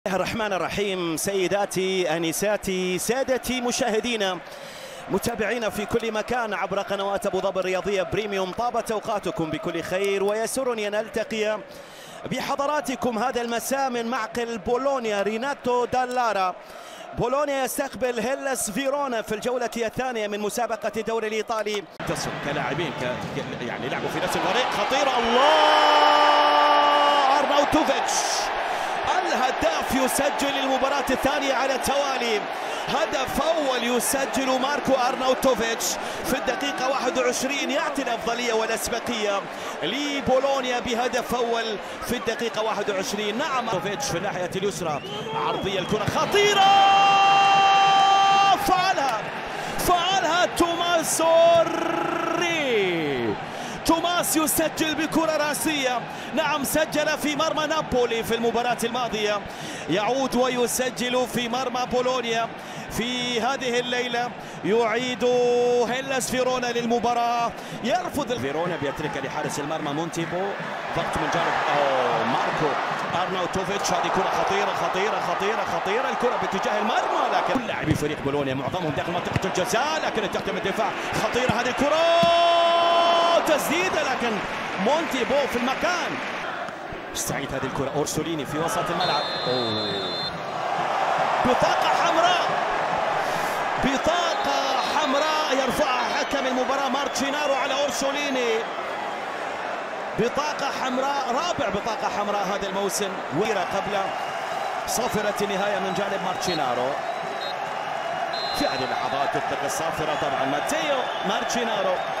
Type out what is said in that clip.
الله الرحمن الرحيم. سيداتي انساتي سادتي مشاهدينا متابعينا في كل مكان عبر قنوات ابو ظبي الرياضيه بريميوم، طابت اوقاتكم بكل خير ويسرني ان التقي بحضراتكم هذا المساء من معقل بولونيا. ريناتو دالارا. بولونيا يستقبل هيلاس فيرونا في الجوله الثانيه من مسابقه الدوري الايطالي. تصل كلاعبين يعني لعبوا في نفس الفريق. خطيره الله، ارناوتوفيتش الهداف يسجل المباراة الثانية على التوالي. هدف أول يسجل ماركو أرناوتوفيتش في الدقيقة 21، يعطي الأفضلية والأسبقية لبولونيا بهدف أول في الدقيقة 21. نعم أرناوتوفيتش في الناحية اليسرى، عرضية الكرة خطيرة، فعلها توماس يسجل بكرة راسية. نعم سجل في مرمى نابولي في المباراة الماضية، يعود ويسجل في مرمى بولونيا في هذه الليلة. يعيد هيلاس فيرونا للمباراة، يرفض فيرونا بيترك لحارس المرمى مونتيبو. ضغط من جانب ماركو أرناوتوفيتش. هذه كرة خطيرة خطيرة خطيرة خطيرة، الكرة باتجاه المرمى، لكن كل لاعبي فريق بولونيا معظمهم داخل منطقة الجزاء، لكن تحت الدفاع خطيرة هذه الكرة، تسديدة لكن مونتيبو في المكان. استعيد هذه الكرة أورسوليني في وسط الملعب. بطاقة حمراء يرفعها حكم المباراة مارتشينارو على أورسوليني. بطاقة حمراء، رابع بطاقة حمراء هذا الموسم، قبل صافرة النهاية من جانب مارتشينارو. في هذه اللحظات تطلق الصافرة طبعا ماتيو مارتشينارو.